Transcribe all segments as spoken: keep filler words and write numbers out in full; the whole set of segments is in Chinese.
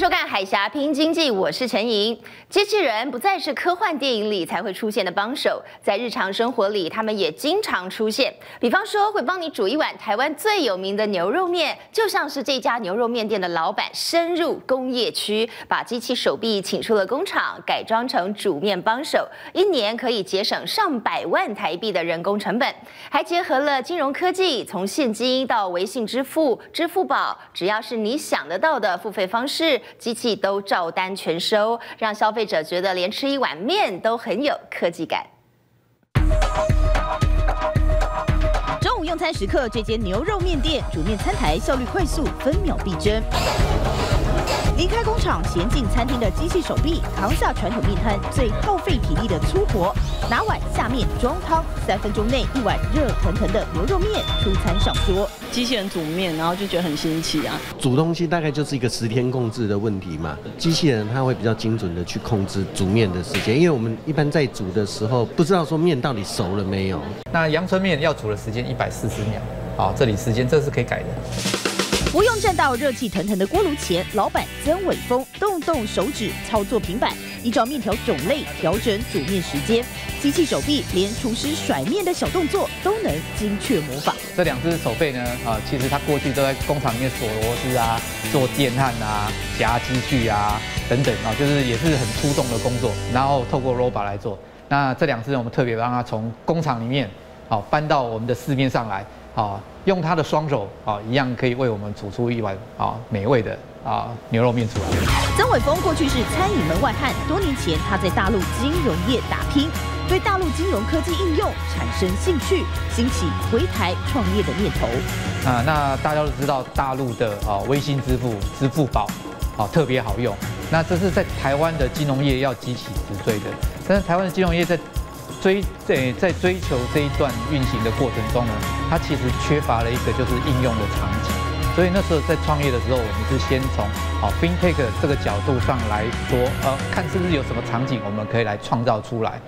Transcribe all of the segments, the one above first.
看《海峡拼经济》，我是陈莹。机器人不再是科幻电影里才会出现的帮手，在日常生活里，他们也经常出现。比方说，会帮你煮一碗台湾最有名的牛肉面，就像是这家牛肉面店的老板深入工业区，把机器手臂请出了工厂，改装成煮面帮手，一年可以节省上百万台币的人工成本，还结合了金融科技，从现金到微信支付、支付宝，只要是你想得到的付费方式，机器都照单全收，让消费者觉得连吃一碗面都很有科技感。 中午用餐时刻，这间牛肉面店煮面餐台效率快速，分秒必争。离开工厂，衔进餐厅的机器手臂，扛下传统面摊最耗费体力的粗活，拿碗下面装汤，三分钟内一碗热腾腾的牛肉面出餐上桌。 机器人煮面，然后就觉得很新奇啊。 煮东西大概就是一个时间控制的问题嘛，机器人它会比较精准的去控制煮面的时间，因为我们一般在煮的时候不知道说面到底熟了没有。 那阳春面要煮的时间一百四十秒，好，这里时间这是可以改的。 不用站到热气腾腾的锅炉前，老板曾伟峰动动手指操作平板，依照面条种类调整煮面时间。机器手臂连厨师甩面的小动作都能精确模仿。 这两只手背呢，啊，其实它过去都在工厂里面锁螺丝啊、做电焊啊、夹机具啊等等啊，就是也是很出众的工作。然后透过 robot 来做。那这两只我们特别让它从工厂里面好搬到我们的市面上来。啊，用他的双手啊，一样可以为我们煮出一碗啊美味的啊牛肉面出来。 曾伟峰过去是餐饮门外汉，多年前他在大陆金融业打拼，对大陆金融科技应用产生兴趣，兴起回台创业的念头。 啊，那大家都知道大陆的啊微信支付、支付宝啊特别好用，那这是在台湾的金融业要急起直追的，但是台湾的金融业在追在在追求这一段运行的过程中呢，它其实缺乏了一个就是应用的场景，所以那时候在创业的时候，我们是先从好 FinTech 这个角度上来说，呃，看是不是有什么场景我们可以来创造出来。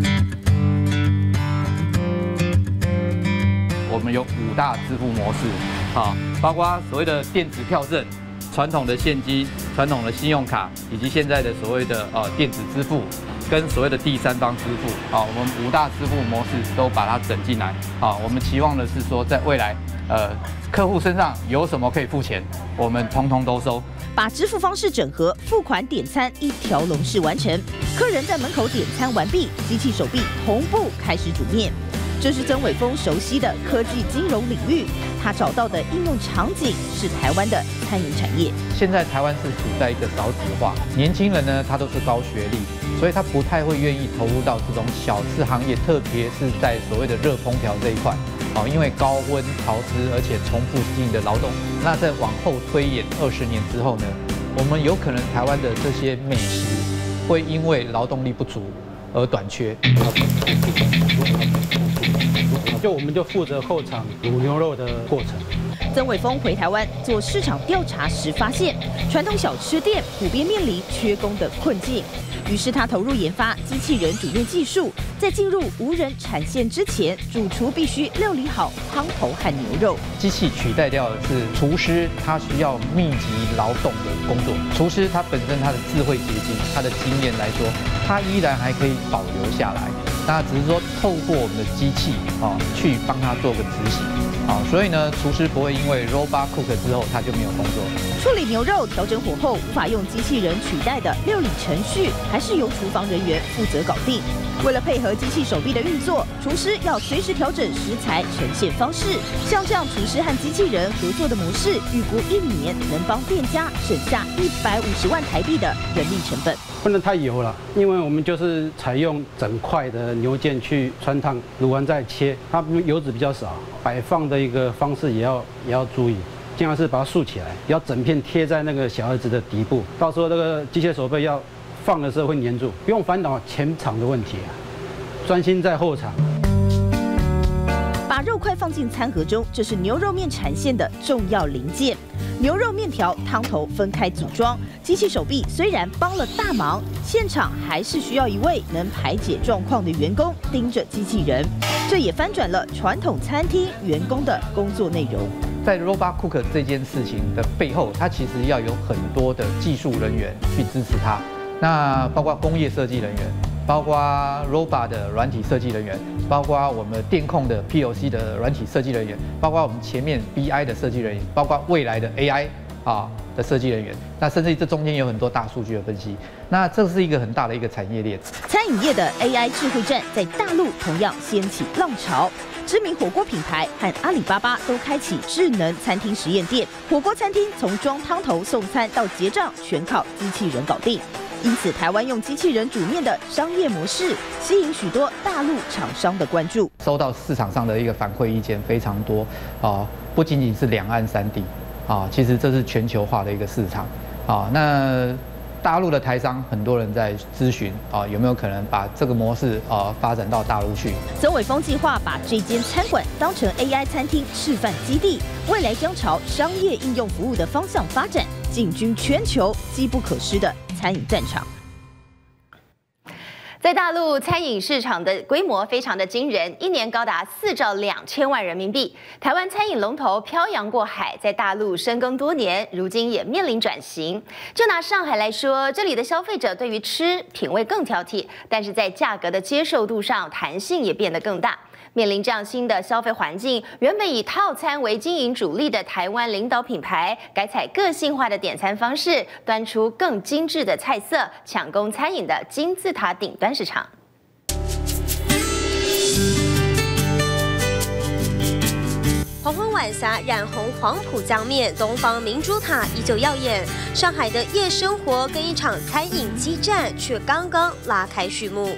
我们有五大支付模式，好，包括所谓的电子票证、传统的现金、传统的信用卡，以及现在的所谓的呃电子支付。跟所谓的第三方支付，啊，我们五大支付模式都把它整进来，啊，我们期望的是说，在未来，呃，客户身上有什么可以付钱，我们通通都收。 把支付方式整合，付款点餐一条龙式完成。客人在门口点餐完毕，机器手臂同步开始煮面。这是曾伟峰熟悉的科技金融领域，他找到的应用场景是台湾的餐饮产业。 现在台湾是处在一个少子化，年轻人呢他都是高学历，所以他不太会愿意投入到这种小吃行业，特别是在所谓的热烹调这一块。哦，因为高温潮湿而且重复性的劳动，那在往后推演二十年之后呢，我们有可能台湾的这些美食会因为劳动力不足而短缺。 就我们就负责后场卤牛肉的过程。 曾伟峰回台湾做市场调查时发现，传统小吃店普遍面临缺工的困境，于是他投入研发机器人煮面技术，在进入无人产线之前，主厨必须料理好汤头和牛肉。 机器取代掉的是厨师，他需要密集劳动的工作。厨师他本身他的智慧结晶，他的经验来说，他依然还可以保留下来。那只是说透过我们的机器啊，去帮他做个执行啊，所以呢，厨师不会因为 robot cook 之后他就没有工作。 处理牛肉、调整火候无法用机器人取代的料理程序，还是由厨房人员负责搞定。为了配合机器手臂的运作，厨师要随时调整食材呈现方式。像这样厨师和机器人合作的模式，预估一年能帮店家省下一百五十万台币的人力成本。 不能太油了，因为我们就是采用整块的牛腱去穿烫，卤完再切，它油脂比较少，摆放的一个方式也要也要注意。尽量是把它竖起来，要整片贴在那个小儿子的底部，到时候这个机械手背要放的时候会粘住，不用烦恼前场的问题啊，专心在后场。 把肉块放进餐盒中，这是牛肉面产线的重要零件。牛肉面条、汤头分开组装，机器手臂虽然帮了大忙，现场还是需要一位能排解状况的员工盯着机器人，这也翻转了传统餐厅员工的工作内容。 在 Robot Cook 这件事情的背后，它其实要有很多的技术人员去支持它，那包括工业设计人员，包括 Robot 的软体设计人员，包括我们电控的 P L C 的软体设计人员，包括我们前面 B I 的设计人员，包括未来的 A I 啊的设计人员，那甚至这中间有很多大数据的分析，那这是一个很大的一个产业链。 餐饮业的 A I 智慧战在大陆同样掀起浪潮。知名火锅品牌和阿里巴巴都开启智能餐厅实验店，火锅餐厅从装汤头、送餐到结账，全靠机器人搞定。因此，台湾用机器人煮面的商业模式，吸引许多大陆厂商的关注。 收到市场上的一个反馈意见非常多啊，不仅仅是两岸三地啊，其实这是全球化的一个市场啊。那大陆的台商很多人在咨询啊，有没有可能把这个模式啊发展到大陆去？ 曾伟峰计划把这间餐馆当成 A I 餐厅示范基地，未来将朝商业应用服务的方向发展，进军全球机不可失的餐饮战场。 在大陆餐饮市场的规模非常的惊人，一年高达四兆两千万人民币。台湾餐饮龙头漂洋过海，在大陆深耕多年，如今也面临转型。就拿上海来说，这里的消费者对于吃品味更挑剔，但是在价格的接受度上，弹性也变得更大。面临这样新的消费环境，原本以套餐为经营主力的台湾领导品牌，改采个性化的点餐方式，端出更精致的菜色，抢攻餐饮的金字塔顶端市场。 黄昏晚霞染红黄浦江面，东方明珠塔依旧耀眼。上海的夜生活跟一场餐饮激战，却刚刚拉开序幕。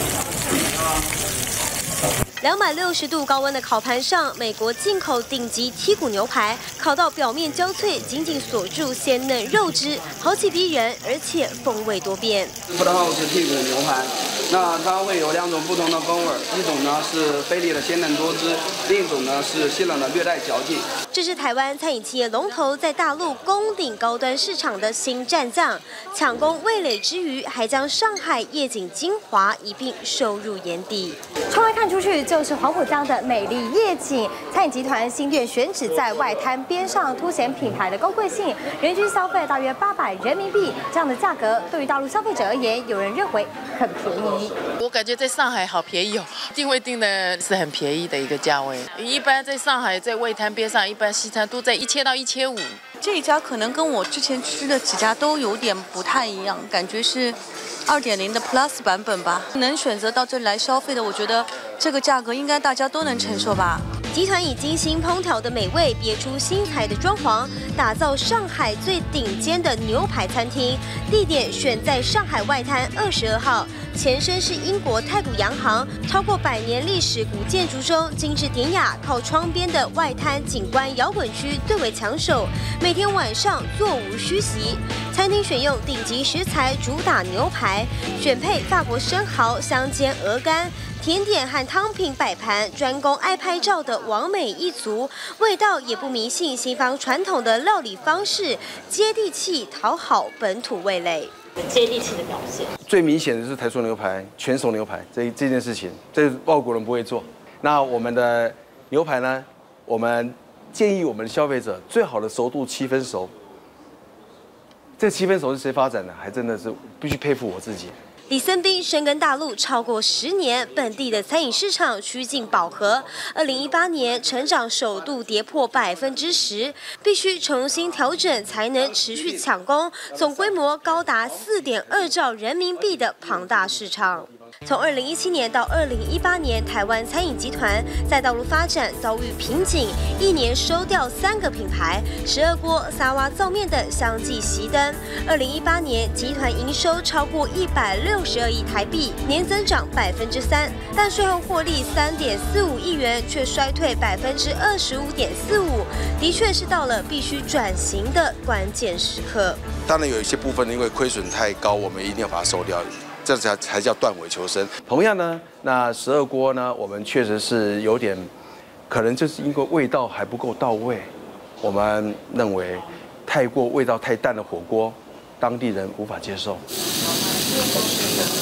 两百六十度高温的烤盘上，美国进口顶级剔骨牛排烤到表面焦脆，紧紧锁住鲜嫩肉汁，豪气逼人，而且风味多变。 福特号是剔骨牛排，那它会有两种不同的风味，一种呢是菲力的鲜嫩多汁，另一种呢是鲜冷的略带嚼劲。 这是台湾餐饮企业龙头在大陆攻顶高端市场的新战将，抢攻味蕾之余，还将上海夜景精华一并收入眼底。 窗外看出去就是黄浦江的美丽夜景。餐饮集团新店选址在外滩边上，凸显品牌的高贵性。人均消费大约八百人民币，这样的价格对于大陆消费者而言，有人认为很便宜。 我感觉在上海好便宜哦，定位定的是很便宜的一个价位。一般在上海在外滩边上，一般西餐都在一千到一千五。 这一家可能跟我之前吃的几家都有点不太一样，感觉是二点零的 Plus 版本吧。能选择到这里来消费的，我觉得这个价格应该大家都能承受吧。 集团以精心烹调的美味，别出心裁的装潢，打造上海最顶尖的牛排餐厅。地点选在上海外滩二十二号，前身是英国太古洋行，超过百年历史古建筑中，精致典雅、靠窗边的外滩景观摇滚区最为抢手。每天晚上座无虚席，餐厅选用顶级食材，主打牛排，选配法国生蚝、香煎鹅肝。甜点和汤品摆盘，专攻爱拍照的完美一族，味道也不迷信西方传统的料理方式，接地气，讨好本土味蕾。 接地气的表现， 最明显的是台塑牛排、全熟牛排这这件事情，这外国人不会做。那我们的牛排呢？我们建议我们的消费者最好的熟度七分熟。这七分熟是谁发展的？还真的是必须佩服我自己。 李森斌深耕大陆超过十年，本地的餐饮市场趋近饱和。二零一八年成长首度跌破百分之十，必须重新调整才能持续抢攻总规模高达四点二兆人民币的庞大市场。从二零一七年到二零一八年，台湾餐饮集团在大陆发展遭遇瓶颈，一年收掉三个品牌，十二锅、沙瓦灶面等相继熄灯。二零一八年，集团营收超过一百六十二亿台币，年增长百分之三，但税后获利三点四五亿元，却衰退百分之二十五点四五，的确是到了必须转型的关键时刻。 当然有一些部分因为亏损太高，我们一定要把它收掉。这才才叫断尾求生。 同样呢，那十二锅呢，我们确实是有点，可能就是因为味道还不够到位。我们认为太过味道太淡的火锅，当地人无法接受。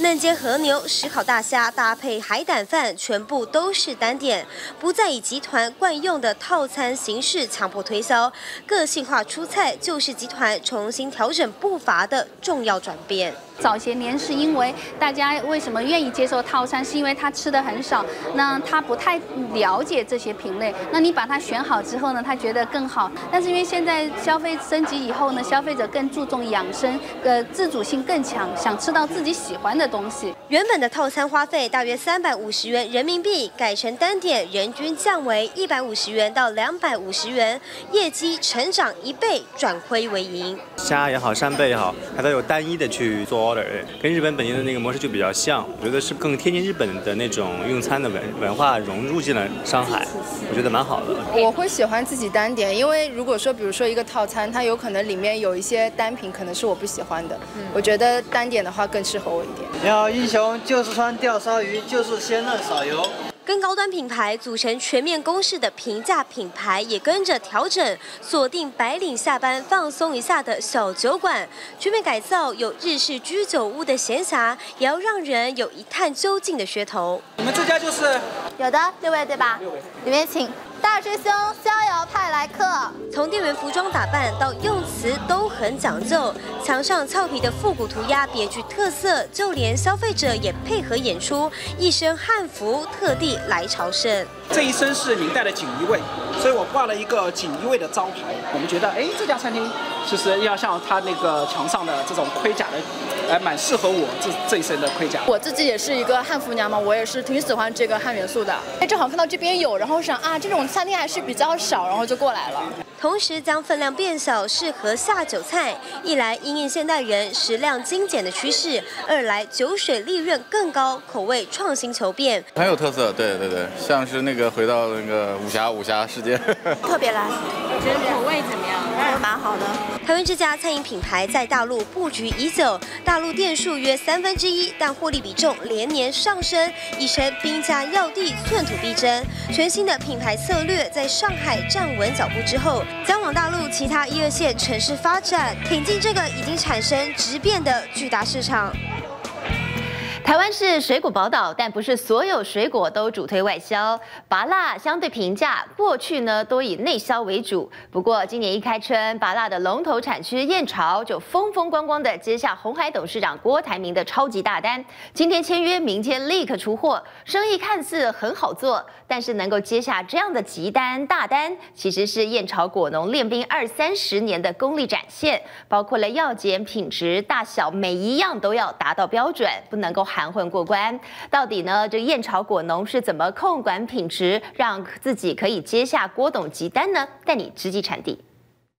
嫩煎和牛、石烤大虾搭配海胆饭，全部都是单点，不再以集团惯用的套餐形式强迫推销。个性化出菜就是集团重新调整步伐的重要转变。 早些年是因为大家为什么愿意接受套餐，是因为他吃的很少，那他不太了解这些品类。那你把它选好之后呢，他觉得更好。但是因为现在消费升级以后呢，消费者更注重养生，呃，自主性更强，想吃到自己喜欢的东西。 原本的套餐花费大约三百五十元人民币，改成单点，人均降为一百五十元到两百五十元，业绩成长一倍，转亏为盈。 虾也好，扇贝也好，它都有单一的去做。 跟日本本地的那个模式就比较像，我觉得是更贴近日本的那种用餐的文文化融入进了上海，我觉得蛮好的。 我会喜欢自己单点，因为如果说比如说一个套餐，它有可能里面有一些单品可能是我不喜欢的，嗯、我觉得单点的话更适合我一点。 你好，英雄就是川钓烧鱼，就是鲜嫩少油。 跟高端品牌组成全面攻势的平价品牌也跟着调整，锁定白领下班放松一下的小酒馆，全面改造有日式居酒屋的闲暇，也要让人有一探究竟的噱头。 你们这家就是有的六位对吧？六位，里面请。 大师兄逍遥派来客， 从店员服装打扮到用词都很讲究，墙上俏皮的复古涂鸦别具特色，就连消费者也配合演出，一身汉服特地来朝圣。 这一身是明代的锦衣卫，所以我挂了一个锦衣卫的招牌。我们觉得，哎，这家餐厅其实要像它那个墙上的这种盔甲的，哎，蛮适合我这这一身的盔甲。 我自己也是一个汉服娘嘛，我也是挺喜欢这个汉元素的。哎，正好看到这边有，然后想啊，这种 餐厅还是比较少，然后就过来了。 同时将分量变小，适合下酒菜。一来因应现代人食量精简的趋势，二来酒水利润更高，口味创新求变， 很有特色。对对对，像是那个回到那个武侠武侠世界， 特别来。 我觉得口味怎么样？ 蛮好的。 台湾这家餐饮品牌在大陆布局已久，大陆店数约三分之一，但获利比重连年上升，已成兵家要地，寸土必争。全新的品牌策略在上海站稳脚步之后，将往大陆其他一二线城市发展，挺进这个已经产生质变的巨大市场。 台湾是水果宝岛，但不是所有水果都主推外销。芭乐相对平价，过去呢都以内销为主。不过今年一开春，芭乐的龙头产区燕巢就风风光光的接下鸿海董事长郭台铭的超级大单。今天签约，明天立刻出货，生意看似很好做，但是能够接下这样的急单大单，其实是燕巢果农练兵二三十年的功力展现，包括了药检、品质、大小，每一样都要达到标准，不能够 含混过关，到底呢？这燕巢果农是怎么控管品质，让自己可以接下郭董急单呢？带你直击产地。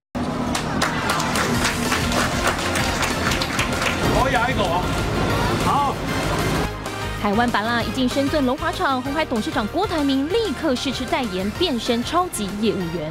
我咬一口啊！好。 台湾芭乐一进深圳龙华厂，鸿海董事长郭台铭立刻试吃代言，变身超级业务员。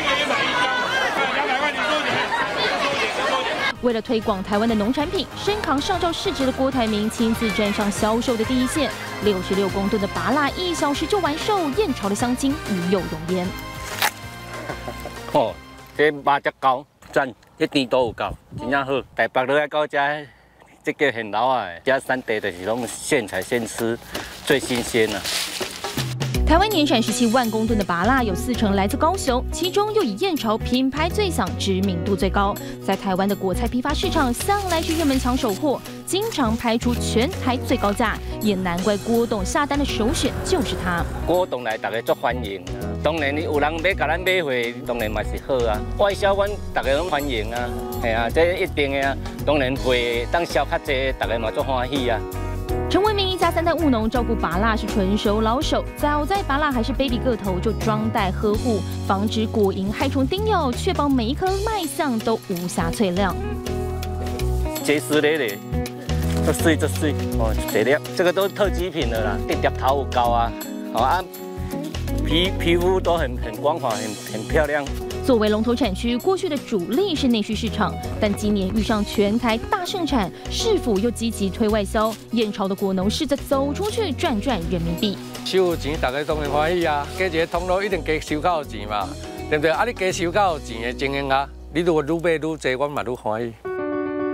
为了推广台湾的农产品，身扛上兆市值的郭台铭亲自站上销售的第一线。六十六公吨的芭乐，一小时就完售，燕巢的香精与有容焉。 哦，这芭只高，赞，一甜度有够，真正好。台北落来到这，这叫现老啊，这产地就是拢现采现吃，最新鲜啊。 台湾年产十七万公吨的芭乐有四成来自高雄，其中又以燕巢品牌最响，知名度最高。在台湾的果菜批发市场向来是热门抢手货，经常拍出全台最高价，也难怪郭董下单的首选就是它。 郭董来，大家足欢迎啊！当然，你有人买，甲咱买回，当然嘛是好啊。外销阮大家拢欢迎啊，系啊，这一定的啊。当然会当销较济，大家嘛足欢喜啊。 陈文明一家三代务农，照顾芭乐是纯熟老手。早在芭乐还是 baby 个头就装袋呵护，防止果蝇害虫叮咬，确保每一颗卖相都无瑕脆亮。 结实累累，这水这水哦，这粒这个都是特级品的啦，一点头高啊，好啊，皮皮肤都很很光滑，很很漂亮。 作为龙头产区，过去的主力是内需市场，但今年遇上全台大盛产，市府又积极推外销，燕巢的果农试着走出去赚赚人民币。 收有钱，大家当然欢喜啊！加一个通路一定加收较有钱嘛，对不对？啊，你加收较有钱的经营啊，你如果愈买愈多，我嘛愈欢喜。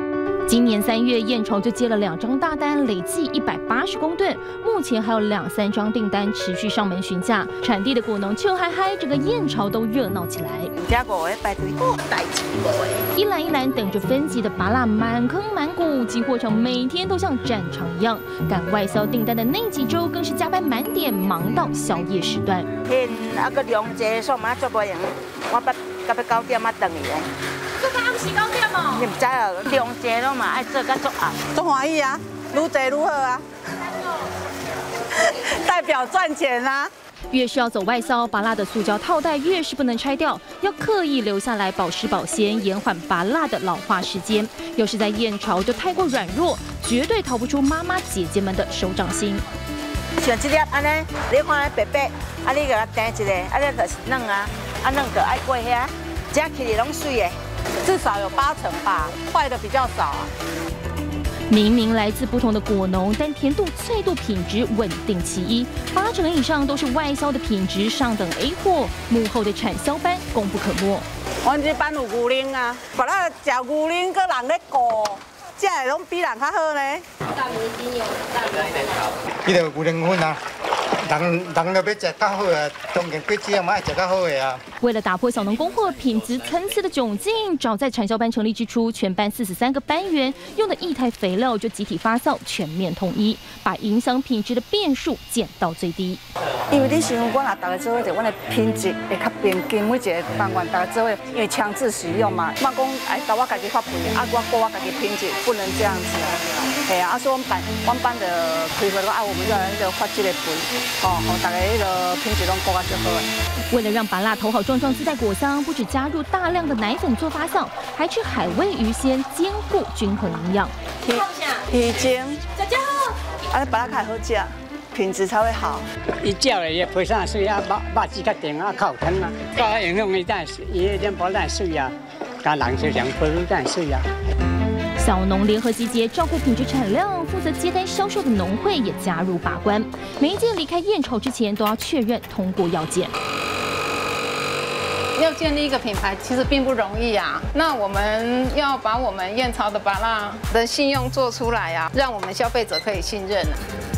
今年三月，燕巢就接了两张大单，累计一百八十公吨。目前还有两三张订单持续上门询价，产地的果农笑嗨嗨，整个燕巢都热闹起来。 加五个排队，代志无的。 一篮一篮等着分级的芭乐满坑满谷，集货场每天都像战场一样。赶外销订单的那几周更是加班满点，忙到宵夜时段。 现啊个量济，所以嘛做不用，我捌到要九点啊等伊哦。 做到暗时九点哦， 你唔知啊，量济咯嘛，爱做甲做暗，做欢喜啊，愈济愈好啊，代表赚钱啦。 越是要走外销，芭乐的塑胶套袋越是不能拆掉，要刻意留下来保湿保鲜，延缓芭乐的老化时间。要是在燕巢就太过软弱，绝对逃不出妈妈姐姐们的手掌心。 像这粒安尼，你看白白，啊你给它订一个，啊你就是软啊，啊软就爱过遐，吃起来拢水的。 至少有八成吧，坏的比较少啊。 明明来自不同的果农，但甜度、脆度、品质稳定其一。芭乐成以上都是外销的品质上等 A 货，幕后的产销班功不可没。 阮这班有牛奶啊，芭乐食牛奶，搁人咧顾，这会拢比人较好呢。大米精油，大米。 伊就牛奶粉啊。 人人就要食较好啊，当然果子嘛爱食较好的啊。 为了打破小农供货品质参差的窘境，早在产销班成立之初，全班四十三个班员用的一台肥料就集体发酵，全面统一，把影响品质的变数减到最低。 因为你想，我若大家做伙，就阮的品质会较平均，每一个班员大家做伙，因为强制使用嘛，莫讲哎，到我家己发肥，啊我过我家己品质，不能这样子。哎呀，啊所以我们班我们班的开会说啊，我们要那个发这个肥。 哦，大家那个品质拢高啊最好的。 为了让芭乐头好壮壮自带果香，不止加入大量的奶粉做发酵，还吃海味鱼鲜，兼顾均衡营养。 鱼精，大家好，啊，芭乐较好食，品质才会好。 伊叫的也配上水啊，肉肉质较甜啊，较好吞啊，高营养的蛋，伊那点薄蛋水啊，甲人就两倍蛋水啊。 小农联合集结，照顾品质产量，负责接单销售的农会也加入把关。每一件离开燕巢之前，都要确认通过药检。 要建立一个品牌，其实并不容易啊。那我们要把我们燕巢的芭乐的信用做出来啊，让我们消费者可以信任啊。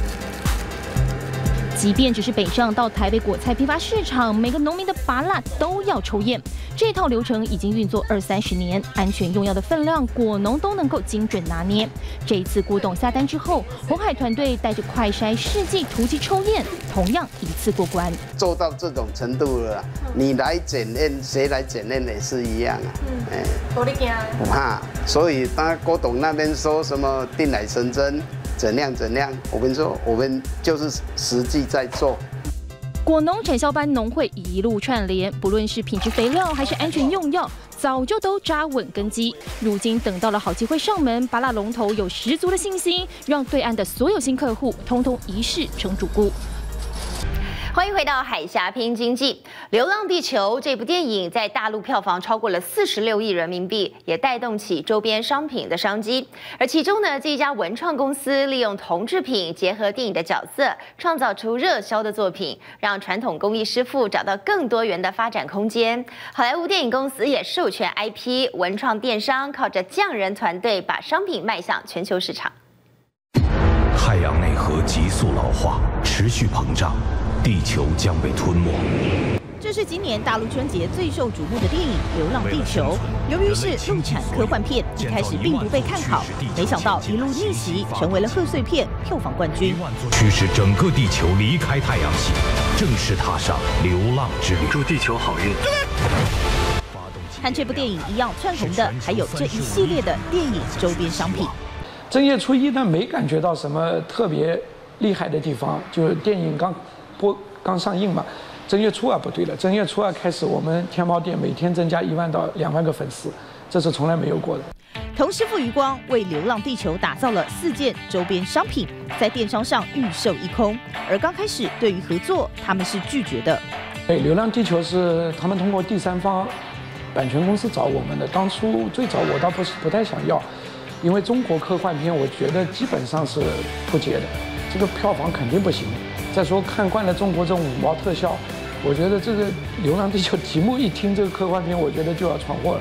即便只是北上到台北果菜批发市场，每个农民的芭乐都要抽验。这套流程已经运作二三十年，安全用药的分量，果农都能够精准拿捏。这一次古董下单之后，鸿海团队带着快筛试剂突击抽验，同样一次过关。 做到这种程度了，你来检验，谁来检验也是一样啊。嗯，哎， 多厉害！ 不怕，所以当郭董那边说什么定乃神针。 怎样怎样？我跟你说，我们就是实际在做。 果农产销班农会一路串联，不论是品质肥料还是安全用药，早就都扎稳根基。如今等到了好机会上门，芭乐龙头有十足的信心，让对岸的所有新客户通通一试成主顾。 欢迎回到海峡拼经济，《流浪地球》这部电影在大陆票房超过了四十六亿人民币，也带动起周边商品的商机。而其中呢，这一家文创公司利用同制品结合电影的角色，创造出热销的作品，让传统工艺师傅找到更多元的发展空间。好莱坞电影公司也授权 I P， 文创电商靠着匠人团队把商品迈向全球市场。 太阳内核急速老化，持续膨胀。 地球将被吞没。 这是今年大陆春节最受瞩目的电影《流浪地球》。由于是陆产科幻片，一开始并不被看好，没想到一路逆袭，成为了贺岁片票房冠军， 驱使整个地球离开太阳系，正式踏上流浪之旅。祝地球好运。 和这部电影一样窜红的，还有这一系列的电影周边商品。 正月初一呢，没感觉到什么特别厉害的地方，就是电影刚。 播刚上映嘛，正月初二不对了，正月初二开始，我们天猫店每天增加一万到两万个粉丝，这是从来没有过的。 童师傅余光为《流浪地球》打造了四件周边商品，在电商上预售一空。而刚开始对于合作，他们是拒绝的。 对，《流浪地球》是他们通过第三方版权公司找我们的。当初最早我倒不是不太想要，因为中国科幻片我觉得基本上是不接的，这个票房肯定不行。 再说看惯了中国这种五毛特效，我觉得这个《流浪地球》题目一听这个科幻片，我觉得就要闯祸了。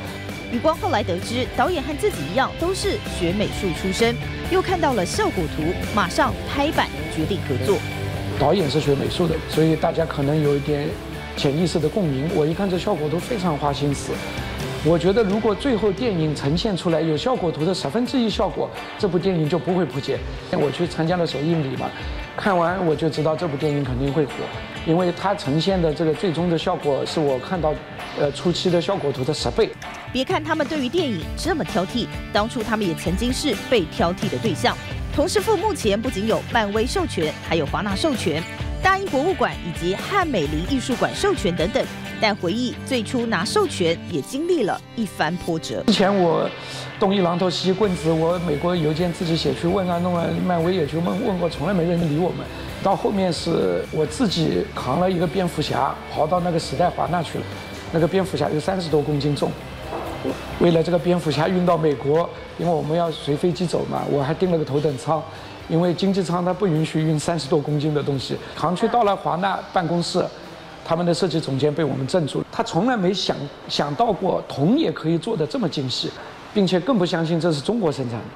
余光后来得知，导演和自己一样都是学美术出身，又看到了效果图，马上拍板决定合作。 导演是学美术的，所以大家可能有一点潜意识的共鸣。我一看这效果图，非常花心思。我觉得如果最后电影呈现出来有效果图的十分之一效果，这部电影就不会扑街。我去参加了首映礼嘛，看完我就知道这部电影肯定会火，因为它呈现的这个最终的效果是我看到，呃初期的效果图的十倍。 别看他们对于电影这么挑剔，当初他们也曾经是被挑剔的对象。童师傅目前不仅有漫威授权，还有华纳授权、大英博物馆以及汉美林艺术馆授权等等。但回忆最初拿授权也经历了一番波折。 之前我东一榔头西一棍子，我美国邮件自己写去问啊弄啊，漫威也去问问过，从来没人理我们。到后面是我自己扛了一个蝙蝠侠，跑到那个时代华纳去了。那个蝙蝠侠有三十多公斤重，为了这个蝙蝠侠运到美国，因为我们要随飞机走嘛，我还订了个头等舱。因为经济舱它不允许运三十多公斤的东西，扛去到了华纳办公室。他们的设计总监被我们镇住了，他从来没想想到过铜也可以做得这么精细，并且更不相信这是中国生产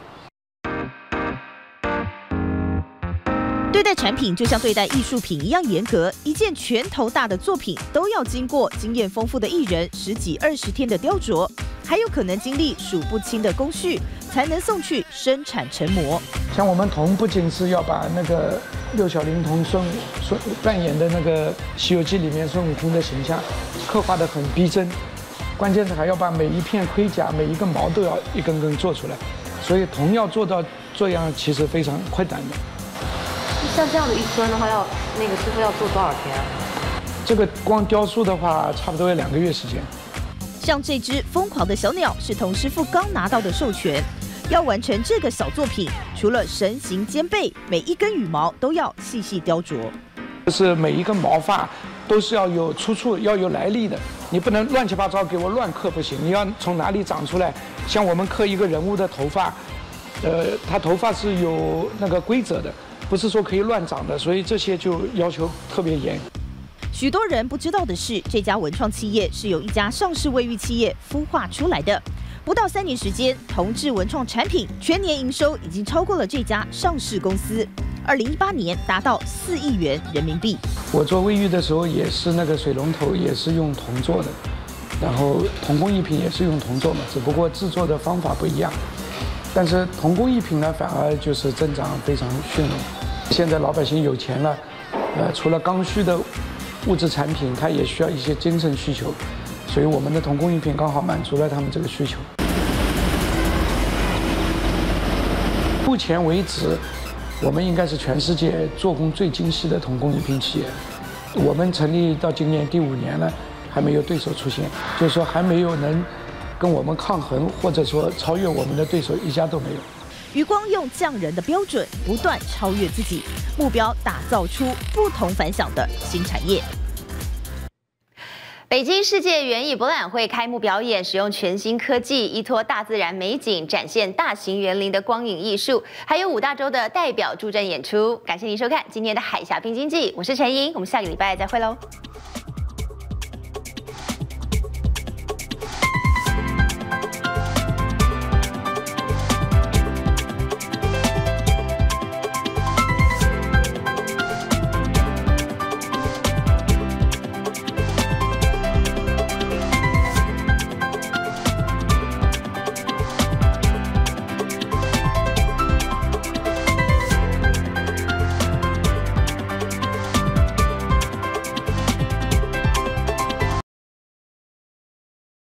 的。对待产品就像对待艺术品一样严格，一件拳头大的作品都要经过经验丰富的艺人十几二十天的雕琢，还有可能经历数不清的工序，才能送去生产成模。 像我们铜不仅是要把那个六小龄童孙孙扮演的那个《西游记》里面孙悟空的形象刻画得很逼真，关键是还要把每一片盔甲、每一根毛都要一根根做出来，所以铜要做到这样其实非常困难的。 像这样的一尊的话，要那个师傅要做多少天啊？ 这个光雕塑的话，差不多要两个月时间。 像这只疯狂的小鸟是童师傅刚拿到的授权。要完成这个小作品，除了神形兼备，每一根羽毛都要细细雕琢。 就是每一根毛发都是要有出处，要有来历的。你不能乱七八糟给我乱刻不行，你要从哪里长出来。像我们刻一个人物的头发，呃，他头发是有那个规则的，不是说可以乱长的，所以这些就要求特别严。 许多人不知道的是，这家文创企业是由一家上市卫浴企业孵化出来的。不到三年时间，同志文创产品全年营收已经超过了这家上市公司。二零一八年达到四亿元人民币。 我做卫浴的时候也是那个水龙头也是用铜做的，然后铜工艺品也是用铜做嘛，只不过制作的方法不一样。但是铜工艺品呢，反而就是增长非常迅猛。现在老百姓有钱了，呃，除了刚需的物质产品，它也需要一些精神需求。所以我们的铜工艺品刚好满足了他们这个需求。目前为止，我们应该是全世界做工最精细的铜工艺品企业。我们成立到今年第五年了，还没有对手出现，就是说还没有能跟我们抗衡，或者说超越我们的对手，一家都没有。 余光用匠人的标准不断超越自己，目标打造出不同凡响的新产业。 北京世界园艺博览会开幕表演，使用全新科技，依托大自然美景，展现大型园林的光影艺术，还有五大洲的代表助阵演出。感谢您收看今天的海峡兵经济，我是陈莹，我们下个礼拜再会喽。